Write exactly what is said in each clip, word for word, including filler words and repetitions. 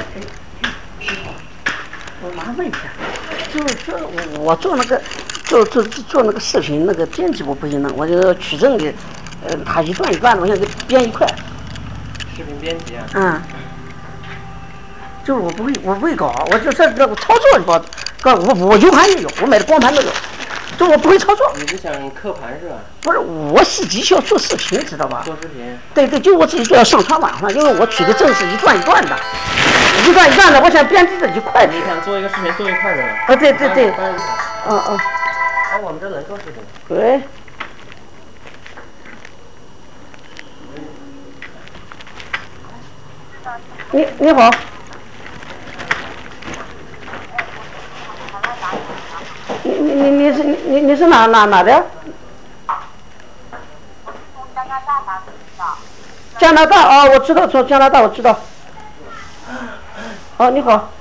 我麻烦问一下，就是说我做那个做做做那个视频那个编辑我不行了，我就取证的，呃，他一段一段的，我想给编一块。 视频编辑啊。 嗯。就是我不会，我不会搞，我就这这我操作不，告我我 U 盘也有，我买的光盘都有，就我不会操作。 你是想刻盘是吧？ 不是，我是的确要做视频，知道吧？ 做视频。对对，就我自己做要上传网上，因为我取的证是一段一段的，一段一段的，我想编辑的一块。 你想做一个视频做一块的吗？ 啊，对对对。 嗯嗯嗯。 哎，我们这能做视频。 对。你你好。你你你你是你你是哪哪哪的？加拿大啊，我知道，从加拿大我知道。哦，你好。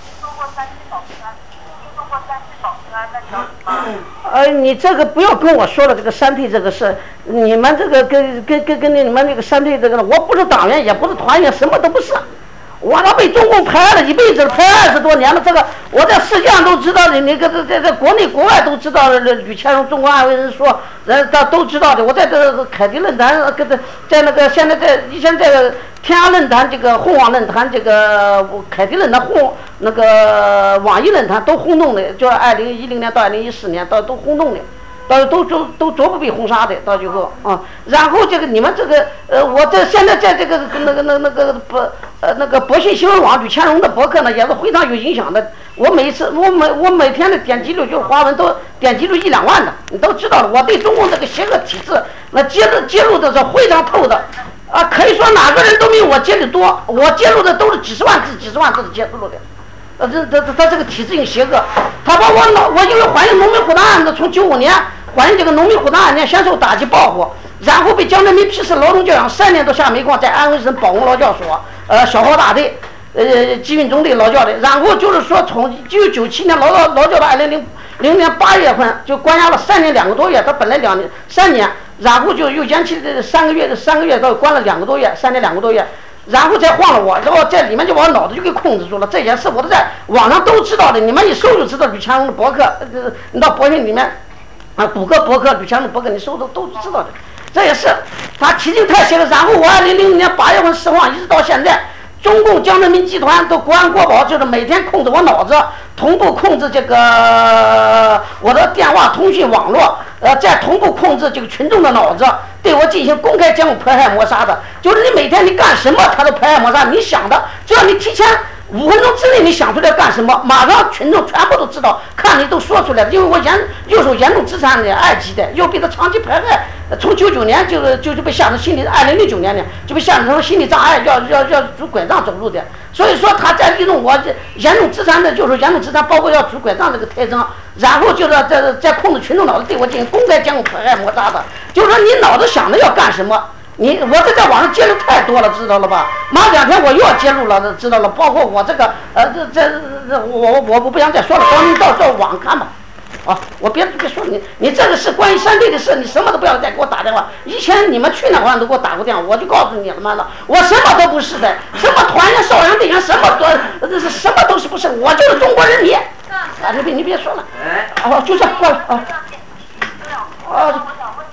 呃，你这个不要跟我说了，这个三 T 这个事，你们这个跟跟跟跟你们那个三 T 这个，我不是党员，也不是团员，什么都不是。我那被中共拍了一辈子，拍二十多年了，这个我在世界上都知道的，那个在在在国内国外都知道的，吕乾荣中国安徽人说，人都都知道的。我在这个凯迪论坛，跟在在那个现在在以前在天涯论坛、这个红网论坛、这个凯迪论坛、红那个网易论坛都轰动的，就二零一零年到二零一四年到都轰动的。到都都都逐步被轰杀的，到最后啊，然后这个你们这个呃，我这现在在这个那个那那个博呃那个博信新闻网吕乾荣的博客呢，也是非常有影响的。我每次我每我每天的点击率就是华文都点击率一两万的，你都知道了。我对中共这个邪恶体制那揭露揭露的是非常透的啊，可以说哪个人都没有我揭露多，我揭露的都是几十万字几十万字的揭露的。呃，这这他这个体制性邪恶，他把我脑，我因为怀孕农民虎蛋案的，从九五年怀孕这个农民虎蛋案件先受打击报复，然后被江泽民批示劳动教养三年都下煤矿，在安徽省保工劳教所，呃，小号大队，呃，集运中队劳教的，然后就是说从一九九七年劳到劳教到二零零零年八月份，就关押了三年两个多月，他本来两年三年，然后就又延期的三个月，三个月到关了两个多月，三年两个多月。然后再换了我，然后在里面就把我脑子就给控制住了。这件事我都在网上都知道的，你们一搜就知道吕乾荣的博客，呃，你到博信里面啊，谷歌博客吕乾荣的博客，你搜都都知道的。这也是他体制太邪了。然后我二零零零年八月份释放，一直到现在，中共江泽民集团的国安国保就是每天控制我脑子，同步控制这个我的电话通讯网络，呃，再同步控制这个群众的脑子，对我进行公开监控迫害抹杀的。就是你每天你干什么，他都迫害抹杀。你想的，只要你提前五分钟之内你想出来干什么，马上群众全部都知道，看你都说出来。因为我严右手严重资产的二级的，又被他长期迫害，从九九年就就就被吓成心理，二零零九年呢就被吓成心理障碍，要要要拄拐杖走路的。所以说他在利用我严重资产的，就是严重资产，包括要拄拐杖这个特征，然后就是在在控制群众脑子，对我进行公开监控迫害抹杀的。就是说你脑子想着要干什么。你我这在网上揭露太多了，知道了吧？马上两天我又要揭露了，知道了。包括我这个呃，这这这我我我不想再说了，等你到到网看吧。啊，我别别说你，你这个是关于山队的事，你什么都不要再给我打电话。以前你们去年好像都给我打过电话，我就告诉你了嘛了，我什么都不是的，什么团员、少阳队员，什么都这是什么都是不是，我就是中国人民。啊，你别你别说了。哎。哦，就这过了啊。啊。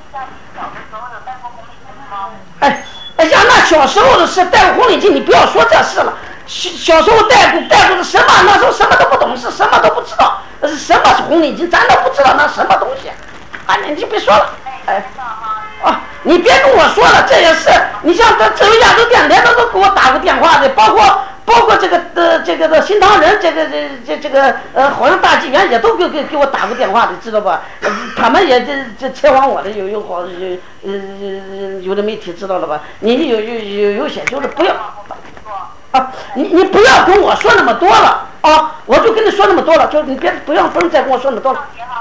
哎，哎呀，那小时候的事，戴过红领巾，你不要说这事了。小小时候戴过戴过的什么？那时候什么都不懂事，什么都不知道。是什么是红领巾？咱都不知道那什么东西。啊，你就别说了。哎，啊，你别跟我说了，这也是你像这这亚洲电台都都给我打过电话的，包括包括这个呃这个的新唐人，这个这这这个呃好像大纪元也都给给给我打过电话的，知道吧？呃、他们也这这采访我的有有好有呃有的媒体知道了吧？你有有有有些就是不要啊，你你不要跟我说那么多了啊！我就跟你说那么多了，就你别不要不用再跟我说那么多了。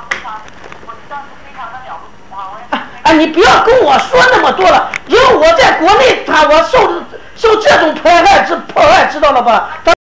啊啊！你不要跟我说那么多了，因为我在国内，他我受受这种迫害之迫害，知道了吧？